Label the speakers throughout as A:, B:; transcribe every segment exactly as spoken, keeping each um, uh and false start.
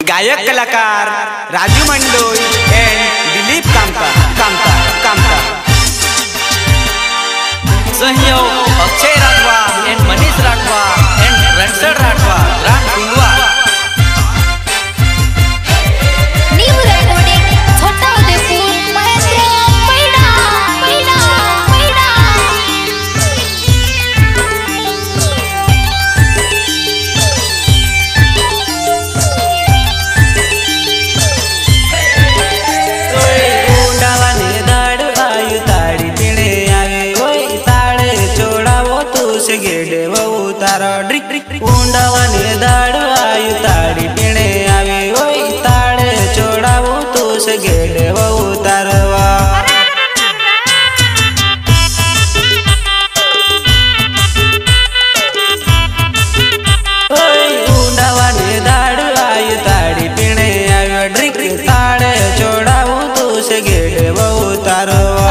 A: गायक कलाकार राजू मंडोई एंड दिलीप कामता कामता कामता। सहयोग अक्षय राठवा एंड मनीष राठवा एंड रणसर राठवा राम कुंडवा।
B: गेडे वो तारा ड्रिक ड्रिक ऊंडावा ने दाड़ू आयु ताड़ी पीने आवे ओई ताड़े चोड़ा वो तो से गेडे वो तारवा। ओई ऊंडावा ने दाड़ू आयु ताड़ी पीने आवे ड्रिक ताड़े चोड़ा वो तो से गेडे वो तारवा।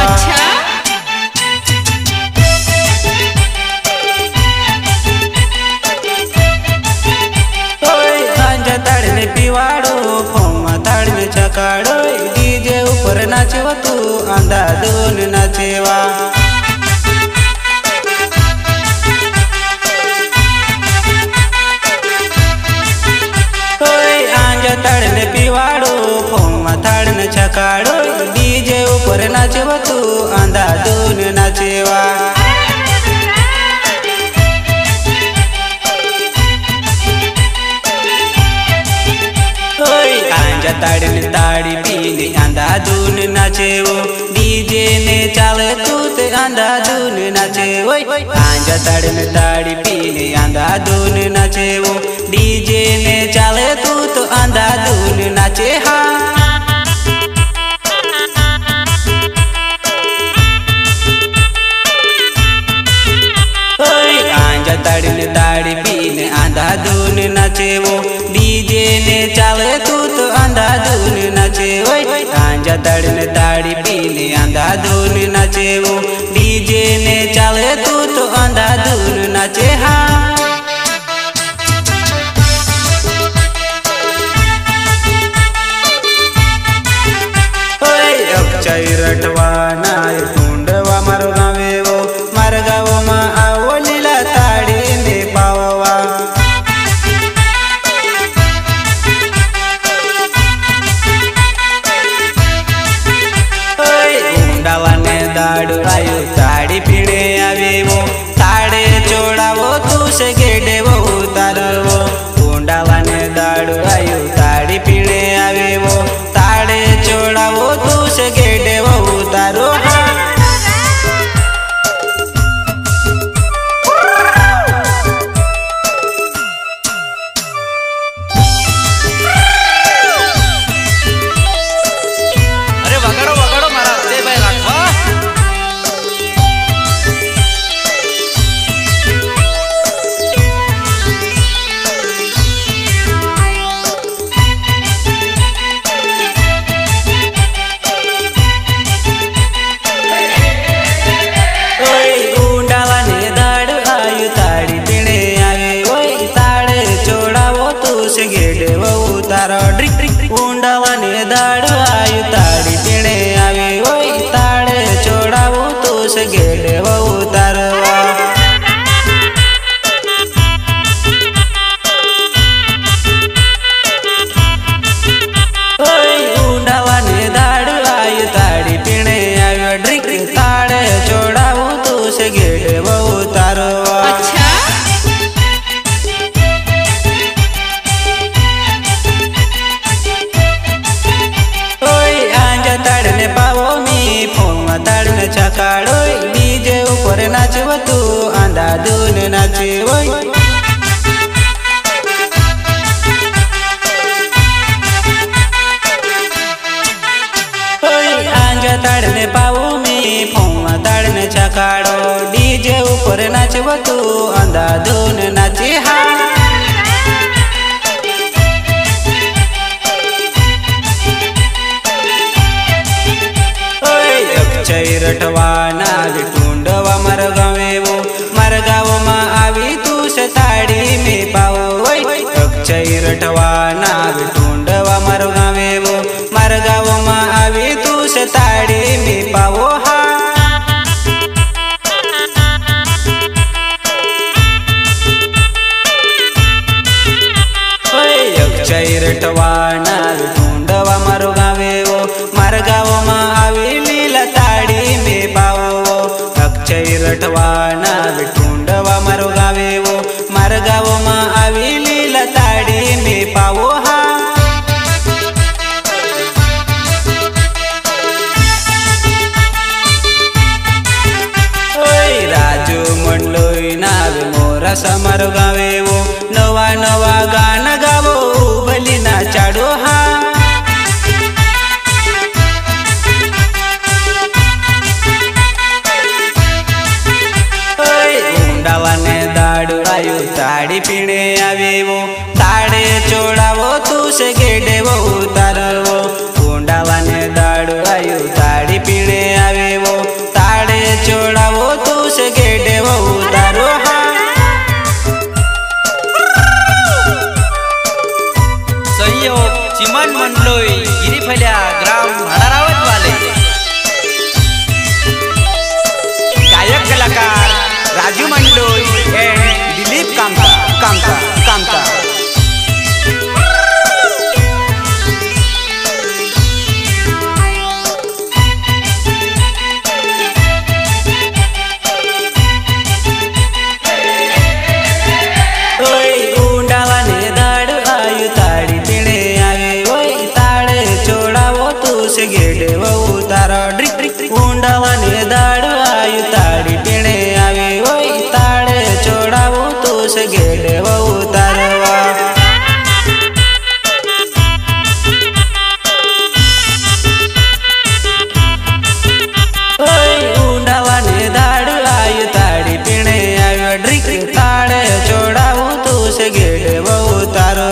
B: चकाड़ो डीजे ऊपर नाचवा तू अंधाधुन नाचेवा। आंजा तड़ने पिवाड़ो फोमा तड़ने चकाड़ो डीजे ऊपर नाचवा तू अंधाधुन नाचेवा। ताड़ी ताड़ी पीने अंधाधुन नाचे वो डीजे ने चाले तू ते अंधाधुन नाचे वो। आंजा ताड़ी में ताड़ी पीने अंधाधुन नाचे वो डीजे ने चाले तू तो अंधाधुन नाचे हाँ। आंजा ताड़ी में ताड़ी पीने अंधाधुन नाचे वो डीजे ने चाले तू तो अंधाधुन नाचे ओए। आंजा ताड़ी ताड़ी पीने अंधाधुन नाचे वो डीजे ने चाले तू तो अंधाधुन नाचे हाँ। ओए अक्षय रटवा नाय कुंडवा मारो गावे वो मार गाव मा आवो लीला ताड़ी ने पावा। दाड़ू आयु ताड़ी पीने आवे वो ताड़े चोड़ा वो तू से गेडे वो उतारो वो। ऊंडावा ने दाड़ू आयु ताड़ी पीने आवे वो ताड़े चोड़ा वो तू से गेडे वो उतारो। गेडे वो तारा ड्रिक ड्रिक ऊंडावा ने दाड़ू आयु ताड़ी पीने आवे ओई ताड़े चोड़ा वो तो से गेडे वो तारवा। ओई ऊंडावा ने दाड़ू आयु ताड़ी पीने आवे ड्रिक ताड़े चोड़ा वो तो से गेडे वो तारवा। ताड़ने चकाड़ो डीजे ऊपर नाचव तू अंधाधुन नाचे वो। आंजा ताड़ने पाओ में फोमा ताड़ने चकाड़ो डीजे ऊपर नाचव तू अंधाधुन नाचे हाँ। अक्षय रटवा नाग कुंडवा मर गावे वो मर गाव मा आवी तू से ताड़ी में पाओ। अक्षय रटवा नाग कुंड मारो गावे वो मार गाव मा आवी तू से ताड़ी में पावो हा चैरटवाना ढूंढवा मारो गावे वो मार गाव मा आवी लीला ताड़ी में पावो चैरटवाना ढूंढवा मारो गावे वो मार गाव मा आवी लीला ताड़ी में पावो हा राजू मंडलोई नावे मोरा समारो गावे वो नवा नवा गाना गावो भली ना चाड़ो हा ऊंडावाने दाड़ू आयु ताड़ी पीने आवे वो ताड़े चोड़ावो तू से गेडे वो उतारो ऊंडावाने दाड़ू आयु ताड़ी पीने आवे वो ताड़े चोड़ावो तू से गेडे वो उतारो हा
A: सहयोग चिमन मंडलोई गिरीफल्या ग्राम भाडारावत वाले गायक कलाकार राजू मंडलोई एंड दिलीप कामता कामता कामता गेडे वो उतारो ड्रिक ड्रिक ऊंडावाने दाड़ू आयु ताड़ी पीने आवे वो ताड़े चोड़ा वो तू से गेडे वो उतारो ऊंडावाने दाड़ू आयु ताड़ी पीने आवे ड्रिक ताड़े चोड़ा वो तू से गेडे वो उतारो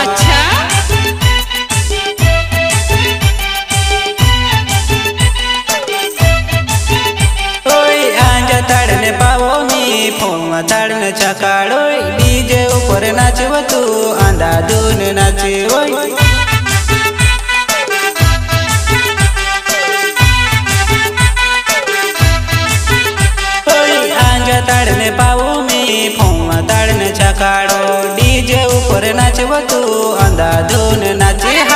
A: ताड़ने चकाड़ो डीजे ऊपर नाचव तू अंधाधुन नाचे आंजा ताड़ने पावो में फोमा ताड़ने चकाड़ो डीजे ऊपर नाचव तू अंधाधुन नाचे हा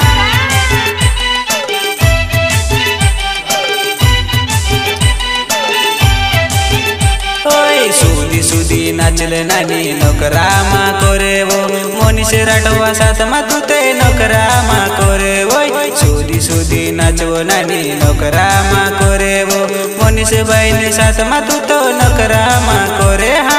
A: सुदी सुदी नाचले नानी नोकरा मा करे वो मोनिश राठवा साथ मा तू ते नोकरा मा करे वो सुदी सुदी नाचवो नानी नोकरा मा करे वो मोनिश भाई ने साथ मा तू तो नोकरा मा करे हा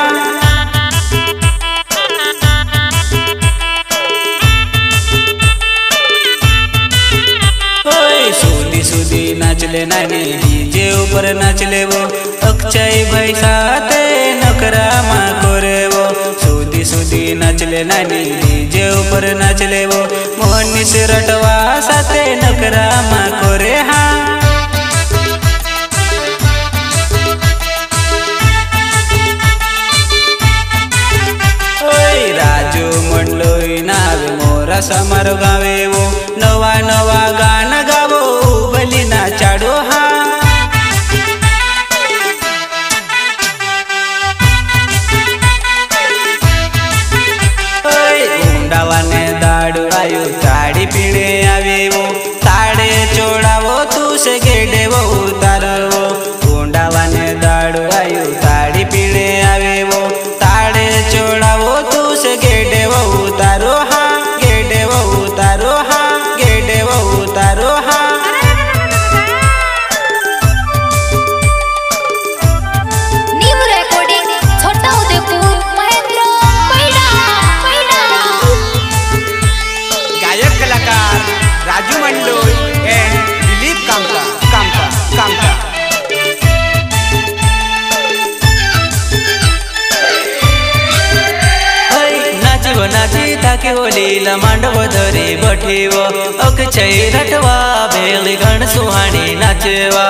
A: सुदी सुदी नाचले नानी डीजे ऊपर नाचले वो अक्षय भाई साथे नखरा मा करे वो सुदी सुदी नाचले नानी डीजे ऊपर नाचले वो मोहनिश रटवा साथे नखरा मा करे हा राजू मंडलोई नावे मोरा समारो गावे वो नवा नवा गाना गावो भली ना चाड़ो हा ऊंडावाने दाड़ू आयु ताड़ी पीने आवे वो ताड़े चोड़ावो तू से गेडे वो उतारो ऊंडावाने दाड़ू आयु ताड़ी पीने आवे वो ताड़े चोड़ावो तू से गेडे वो उतारो हा गेडे वो उतारो हा गेडे वो उतारो हा
C: नीम रेकॉर्डिंग छोटा उदयपुर महेंद्र पैडा पैडा
A: गायक कलाकार राजू मंडलोई एंड दिलीप कामता कामता कामता नाची ताके होलीला मांडव धरे बठेव अक्षय रटवा भेली गण सुहानी नाचवा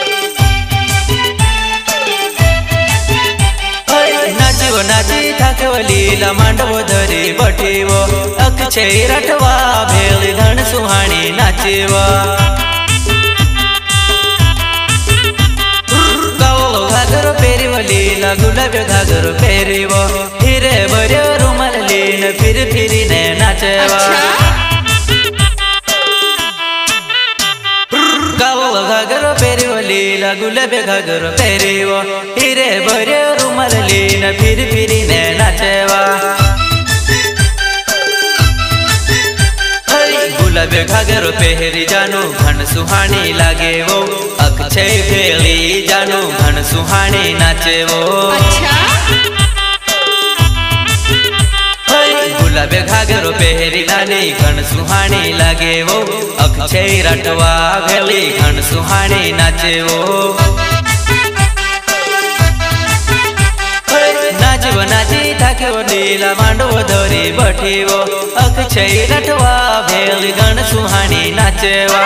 A: नाचव नाची ताके
B: ठाकेव लीला मांडवो धरी बठीवो अक्षय रटवा भेल घन सुहानी नाचेव गवलो घागर पेरीव लीला गुलाब घागर पेरीव हिरे बर्यो रुमाल लीन फिर फिरीने नाचेव गवलो घागर पेरीव लीला गुलाब घागर पेरीव हिरे बर्यो रुमाल लीन फिर फिरीने नाचेवा गुलाब घागर पहरी जानू घन सुहानी लागे वो अक्षय भेली जानू घन सुहानी नाचे वो गुलाब घागर पहरी नानी घन सुहानी लागे वो अक्षय रटवा भेली घन सुहानी नाचे वो नाचव नाची ठाकेव लीला मांडवो धरी बठीवो अक्षय रटवा भेल घन सुहानी नाचेवा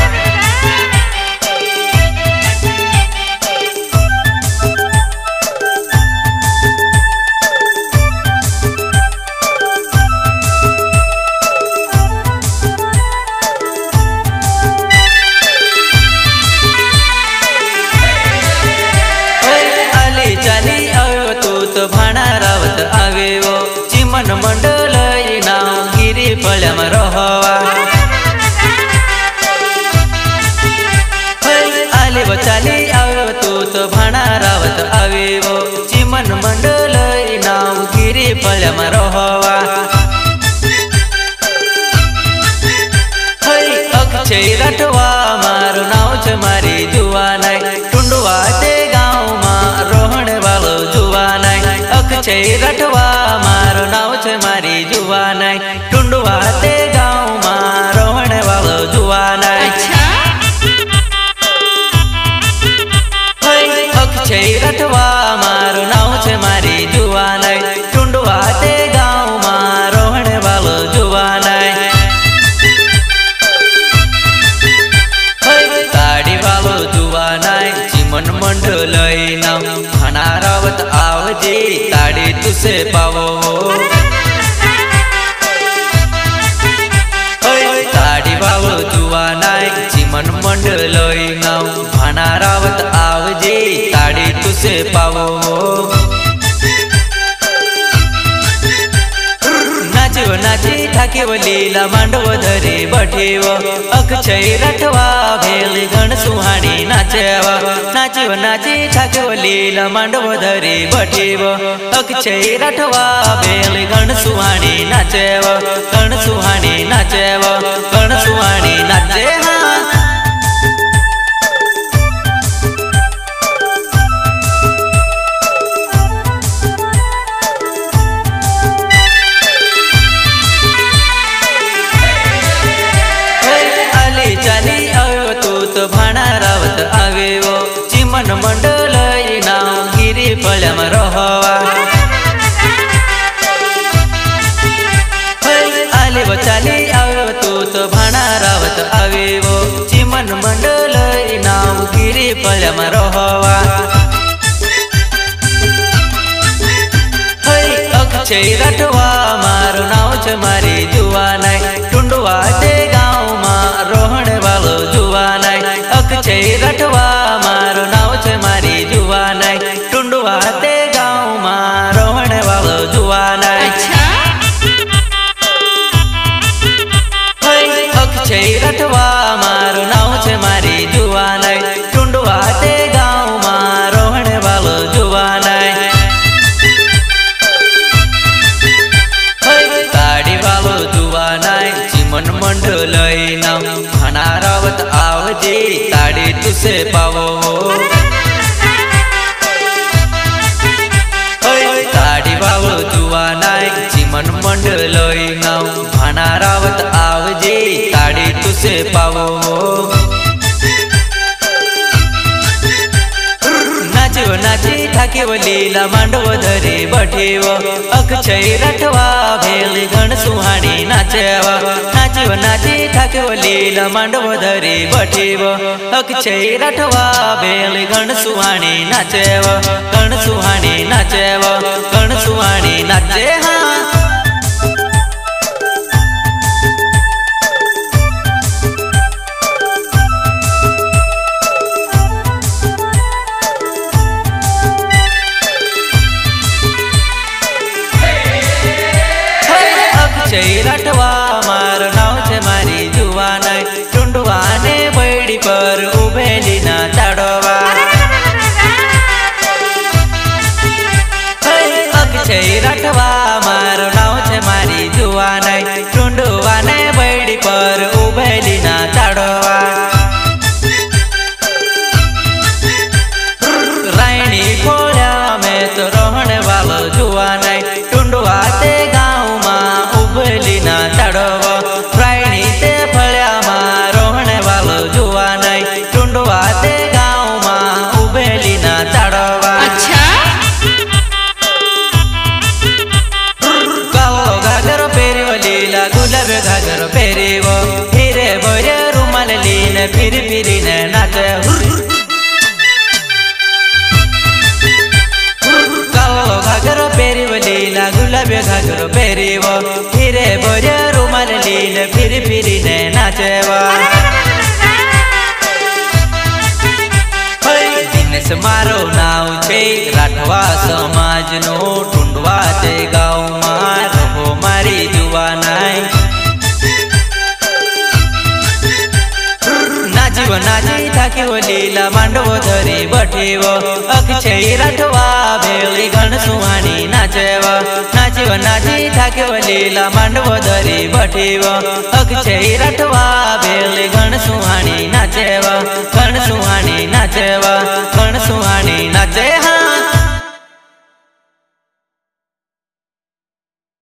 B: चिमन मंडल नाव गिरी पळ्याम रहवा आले व चाली आवे तू तो भाणा रावत आवे वो चिमन मंडल नाव गिरी पळ्याम रहवा अक्षय रटवा मारू नाव छ मारी जुवा नाय टुंडवा ते गाँव मा रोहण वालो जुवा नाय अक्षय रटवा मारो नाव छ मारी जुवा नाय टुंडवा ते गाँव मा रोहण वालो जुवा नाय अक्षय रटवा मारो नाव छ मारी जुवा नाय टुंडवा ते गाँव मा रोहण वालो जुवा नाय ताड़ी वालो जुवा नाय चिमन मंडल नाव भाणा रावत आवजे ताड़ी तुसे पावो ताड़ी वालो जुवा नाय चिमन मंडल नाव भाणा रावत आवजे ताड़ी तुसे पावो नाचव नाची ठाकेव लीला मांडवो धरी बठीवो अक्षय रटवा भेल घन सुहानी नाचेवा नाचव नाची ठाकेव लीला मांडवो धरी बठीवो अक्षय रटवा भेल घन सुहानी नाचेवा घन सुहानी नाचेवा घन सुहानी नाचे हाँ चाली आवे तू तो भाणा रावत आवे वो चिमन मंडल नाव गिरी पळ्याम रहवा आले व चाली आवे तू तो भाणा रावत आवे वो चिमन मंडल नाव गिरी पळ्याम रहवा अक्षय रटवा मारो नाव छ मारी जुवा नाय टुंडवा ते गाँव मा रोहण वालो जुवा नाय अक्षय रटवा मारो नाव छ मारी जुवा नाय टुंडवा ते गाँव मा रोहण वालो जुवा नाय अक्षय रटवा मारो नाव छ मारी जुवा नाय टुंडवा ते गाँव मा रोहण वालो जुवा नाय ताड़ी वालो जुवा नाय चिमन मंडल नाव भाणा रावत आवजे ताड़ी तुसे पावो ताड़ी वालो जुवा नाय चिमन मंडल नाव भाणा रावत आवजे ताड़ी तुसे पावो नाचव नाची ठाकेव लीला मांडवो धरी बठीवो अक्षय रटवा भेल घन सुहानी नाचेवा नाचव नाचीव नाची ठाक्यो लीला मांडव धरी बठीव अक्षय राठवा बेल गण सुहाणी नाचेव गण सुहाणी नाचेव गण सुहाणी नाचे हाँ राठवा मारो नाव छे मारी जुवानाई टुंडवा ने बैडी पर उभेली ना ताड़वा अक्षय राठवा मारो नाव छे मारी जुवानाई टुंडवा ने बैडी पर उभेली ना ताड़वा रायनी खोल्या में तो रहने वालो जुवानाई टुंडवा ते ना ताड़वा प्राणी ते फल्या मां रोहने वालो जुआ नहीं टुंडवा ते गाँव मां उभेली ना ताड़वा
C: अच्छा
B: कालो घाघर पेरिव लीला गुलाब घाघर पेरिव फिरे बोरे रुमाल लीन फिर फिरी ने नाचे कालो घाघर पेरिव लीला गुलाब घाघर पेरिव फिरे बोरे रुमाल लीन फिर फिरी ने नाचेवा दिनेश मारो नाव छे राठवा समाज नो टुंडवा ते गाँव मां रहो मारी जुवानाई नाचीव नाची ठाक्यो लीला मांडव धरी बठीव अक्षय राठवा भेली गण सुहाणी नाचेव नाचीव नाची ठाक्यो लीला मांडव धरी बठीव अक्षय राठवा भेली गण सुहाणी नाचेव गण सुहाणी नाचेव गण सुहाणी नाचे हाँ